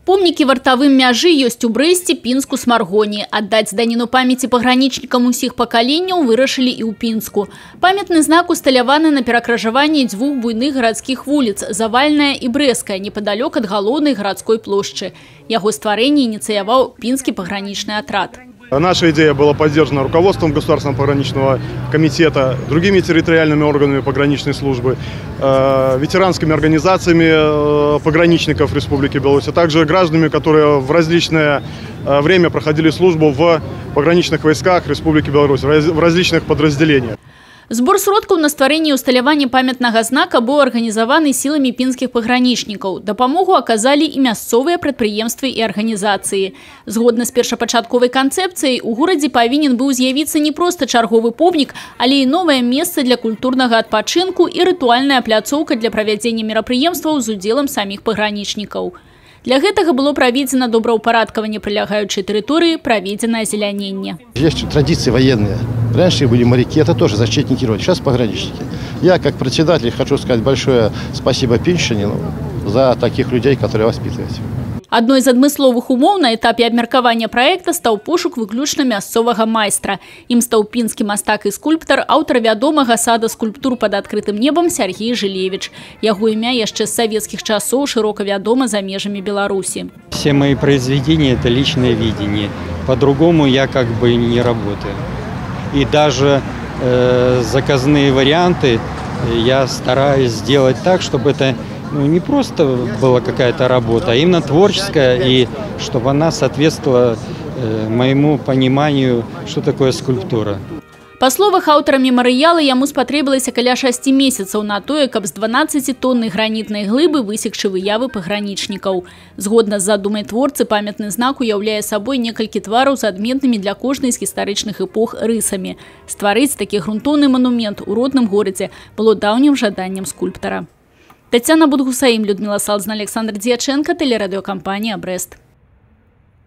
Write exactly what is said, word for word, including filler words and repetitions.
Помнікі вартавым мяжы ёсць у Брэсце, Пінску, Смаргоні. Аддаць даніну памяці пагранічнікам усіх пакаленняў вырашылі і ў Пінску. Памятны знак усталяваны на перакрыжаванні дзвюх буйных гарадскіх вуліц – Завальная і Брэская, непадалёк ад галоўнай гарадской плошчы. Яго стварэнне ініцыяваў пінскі пагранічны атрад. Наша идея была поддержана руководством Государственного пограничного комитета, другими территориальными органами пограничной службы, э, ветеранскими организациями э, пограничников Республики Беларусь, а также гражданами, которые в различное э, время проходили службу в пограничных войсках Республики Беларусь, в различных подразделениях. Збор сродкаў на стварэнне і ўсталяванне памятнага знака быў арганізаваны сіламі пінскіх пагранічнікаў. Дапамогу аказалі і мясцовыя прадпрыемствы і арганізацыі. Згодна з першапачатковай канцэпцыяй, у горадзе павінен быў з'явіцца не проста чарговы помнік, але і новае месца для культурнага адпачынку і рытуальная пляцоўка для правядзення мерапрыемстваў з удзелам саміх пагранічнікаў. Для гэтага было праведзена добраўпарадкаванне прылягаючай тэрыторыі, праведзена азеляненне. Есть традиции военные. Раньше были моряки, это тоже защитники рода, сейчас пограничники. Я, как председатель, хочу сказать большое спасибо Пиншинину за таких людей, которые воспитывают. Адной з адмысловых умоў на этапе абмеркавання праекта стаў пошук выключна мясцовага майстра. Ім стаў пінскі мастак і скульптар, аўтар вядомага сада скульптур пад адкрытым небам Сергей Жилевич. Яго імя яшчэ з савецкіх часоў шырока вядома за межамі Беларусі. Все мои произведения – это личное видение. По-другому я как бы не работаю. И даже э, заказные варианты я стараюсь сделать так, чтобы это ну, не просто была какая-то работа, а именно творческая, и чтобы она соответствовала э, моему пониманию, что такое скульптура. Па словах аўтара мемарыяла, яму спатрэбілася каля шасці месяцаў на тое, каб з дванаццацітоннай гранітнай глыбы высекчы выявы пагранічнікаў. Згодна з задумай творцы, памятны знак уяўляе сабой некалькі твараў з адметнымі для кожнай з гістарычных эпох рысамі. Стварыць такі грунтоўны манумент у родным горадзе было даўнім жаданнем скульптара. Тацяна Будгусаім, Людмила Салзна, Александр Дьяченко, телерадиокомпания «Брест».